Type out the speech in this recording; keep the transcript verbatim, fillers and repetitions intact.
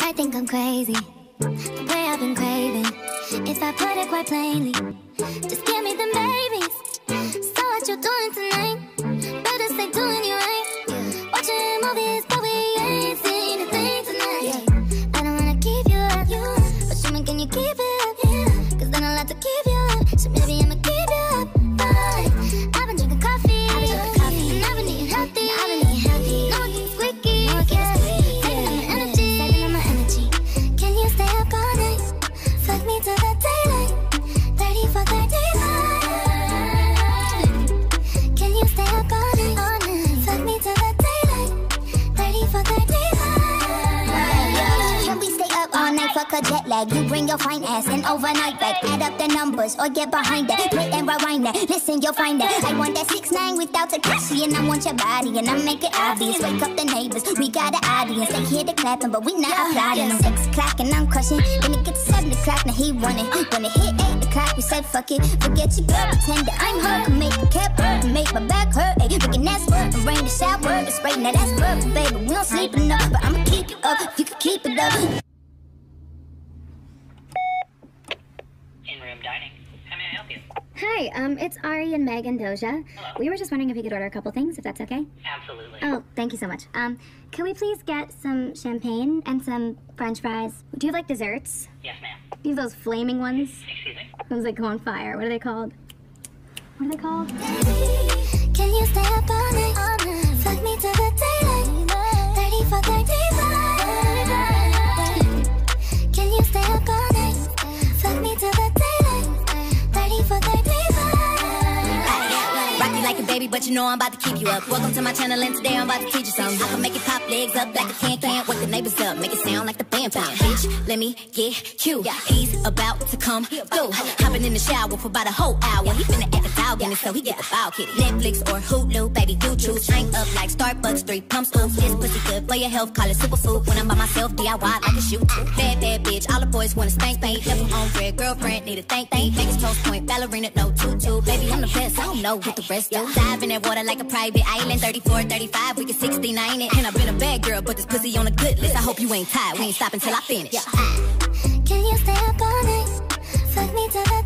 might think I'm crazy, the way I've been craving. If I put it quite plainly, just give me them babies. So what you doing tonight? Better stay doing you right. Watching movies, but we ain't seen a thing tonight. I don't wanna keep you up, but show me, can you keep it up? Cause then I'll have to keep you up, so maybe I'ma keep you up. Fine. I've been drinking coffee, I've been drinking coffee, and I've been eating healthy, I've been eating healthy. No one gets squeaky, no one gets squeaky. Saving up my energy, saving up my energy. Can you stay up all night? Fuck me till the daylight. thirty for thirty-five. Can you stay up all night? All night. Fuck me till the daylight. thirty for thirty-five. Can we stay up all night? Fuck a jet lag. You bring your fine ass and overnight back. Add up the numbers or get behind that. Play and rewind that. Listen, you'll find that. I want that six nine without Takashi, and I want your body, and I make it obvious. Wake up the neighbors, we got an audience. They hear the clapping, but we not applauding. Six o'clock and I'm crushing. Then it gets seven o'clock, now he running. When it hit eight o'clock, we say fuck it. Forget your girl, pretend that I'm her. Can make a cap hurt, can make my back hurt. Ay, looking that's work, and rain the shower, it's spray. Now that's work, baby. We don't sleep enough, but I'ma keep you up if you can keep it up. In-room dining. How may I help you? Hi, um, it's Ari and Meg and Doja. Hello. We were just wondering if we could order a couple things, if that's okay. Absolutely. Oh, thank you so much. Um, can we please get some champagne and some French fries? Do you have like desserts? Yes, ma'am. Do you have those flaming ones? Excuse me? Ones that go on fire. What are they called? What are they called? Can you stay up all night? All night. Fuck me till the daylight. thirty for thirty-five. Can you stay up all night? Fuck me till the daylight. thirty for thirty-five. Rock you like a baby, but you know I'm about to keep you up. Welcome to my channel, and today I'm about to teach you something. I can make it pop legs up like a can-can. Wake the neighbors up, make it sound like the band band. Bitch, let me get you. He's about to come through. Hopping in the shower for about a whole hour. He finna act a dog in it, so he get the ball kitty. Netflix or Hulu, baby, you choose. Drink up like Starbucks, three pumps, ooh. This pussy good for your health, call it superfood. When I'm by myself, D I Y, I can shoot. Bad, bad bitch, all the boys wanna spank, spank. Left them on red, girlfriend, need a thank, thank. Vegas toast point, ballerina, no tutu. Baby, I'm the best, I don't know what the rest do. Dive in that water like a private island. thirty-four, thirty-five, we can sixty-nine it. And I've been a bad girl, but this pussy on a good list. I hope you ain't tired, we ain't stopping till I finish. Can you stay up all night? Fuck me till the